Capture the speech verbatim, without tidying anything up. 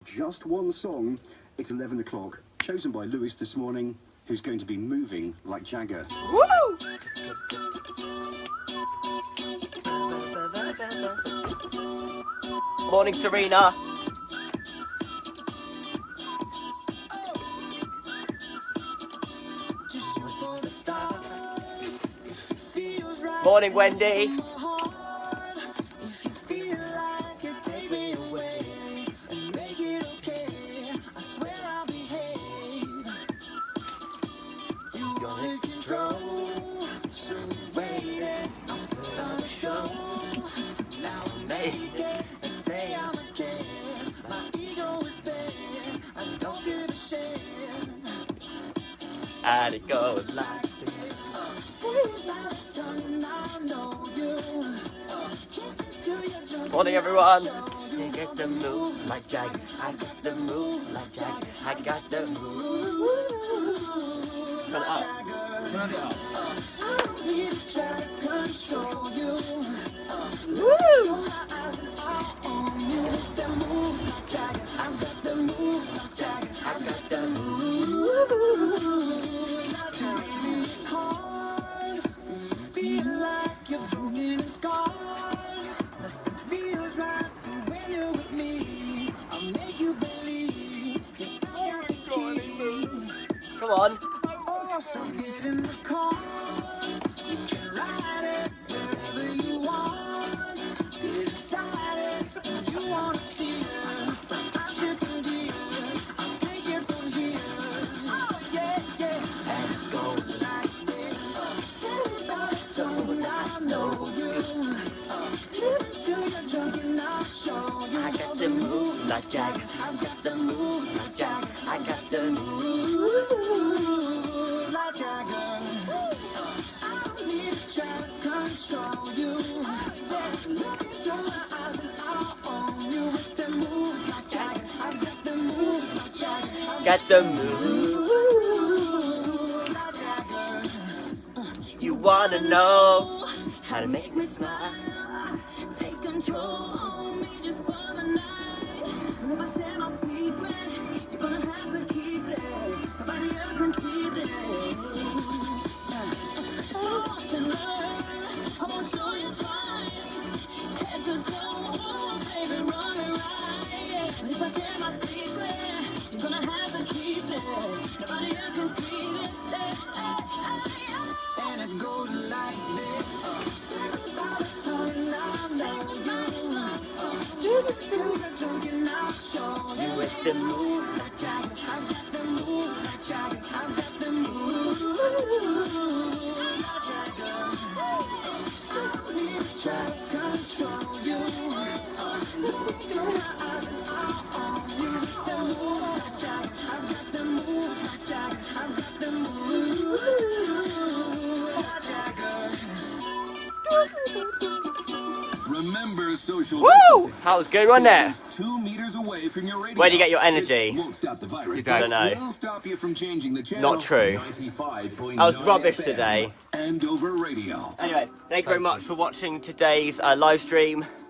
just one song. It's eleven o'clock, chosen by Lewis this morning, who's going to be moving like Jagger. Woo! Morning, Serena. Morning, Wendy. And it goes like this. Morning, everyone. You get the move like Jagger. I got the move like Jagger. I got the move. Turn it up. Turn it up. Woo! Come on. Get in the car. You can ride it wherever you want. Get excited. You want to steer. I'm shifting gears. I'll take it from here. Oh, yeah, yeah. And it goes like this. Don't I know you? Listen to your junk and I'll show you. I got the moves like Jagger. I got the moves like Jagger. I got the moves. Got the move. You wanna know how to make me smile? Take control of me just for the night. And if I share my secret, you're gonna have to keep it. Nobody else can see it. Watch and learn. I won't show you twice. Head to toe, baby, run it right. But if I share my secret, you're gonna have to keep it. Nobody else can see this. And it goes like this. You with the move like Jagger. I got the move like Jagger. I got the move like Jagger. I need to try to control you. Look through my eyes and I'm on you. With the move like Jagger. I got the move like Jagger. I got the move like Jagger. Remember social Woo! distancing. That was good, wasn't it? Two meters away from your radio. Where do you get your energy? It won't stop the virus. You don't know. Will stop you from changing the channel. Not true. ninety-five point That was nine rubbish F M, today. Andover Radio. Anyway, thank you very much for watching today's uh, live stream.